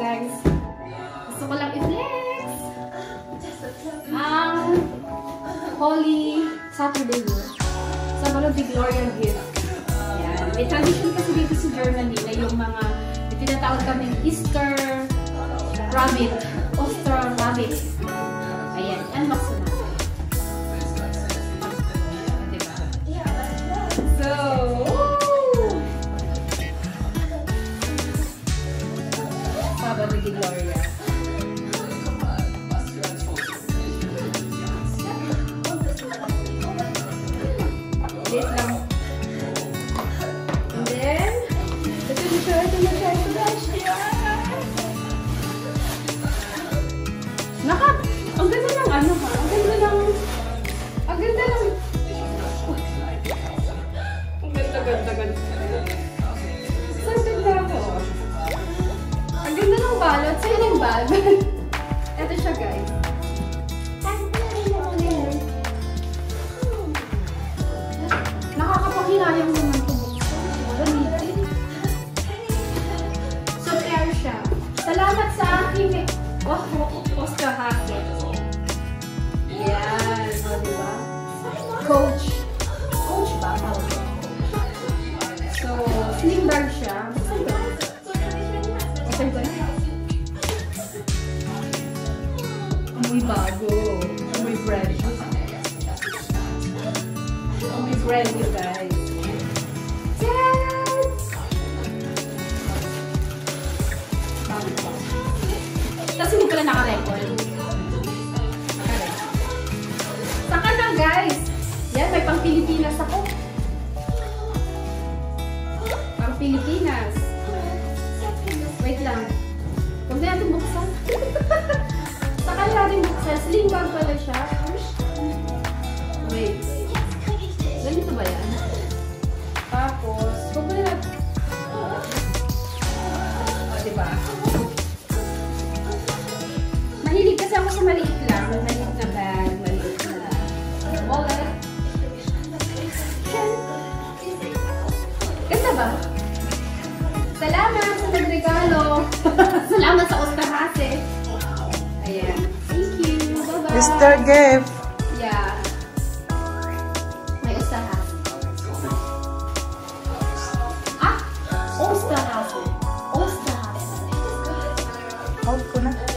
guys. Gusto ko lang i-flex ang Holy Saturday sa mga Gloria gift. Yan. May tradition kasi dito sa Germany na yung mga tinatawag kaming Easter rabbit. Oster rabbit. Ayan. Unbox na natin. Diba? So, Sabado de Gloria. Wait lang. And then, ito na siya. Ang ganda ng ano ha? Ang ganda ng... Ang ganda. Saan ganda ako? Ang ganda ng balot. Sa'yo yung bag. Ito siya guys. Nakakapanghinayang naman ito. Gamitin. So, fair siya. Salamat sa aking Oscar Hackett. Yan. O, diba? Coach ba? So, sling bag siya. Open ko na. Amoy bago. Amoy bread. Amoy bread, you guys. Yan! Tapos hindi pala naka-record. Saka na guys! Yan, may pang Pilipinas ako. Pang Pilipinas. Wait lang. Huwag na natin buksan. Saka na natin buksan. Sling bag pala siya. Wait. Ganito ba yan? Tapos, huwag na natin. O, diba? Mahilig kasi ako sa maliit lang. Maliit na bag, maliit na wallet. Ganda ba? Salamat sa nagregalo. Salamat sa Oscar Hackett. Ayan. Thank you. Bye-bye. Mr. Gift. Yeah. May Oscar Hackett. Oscar Hackett. Hold ko na.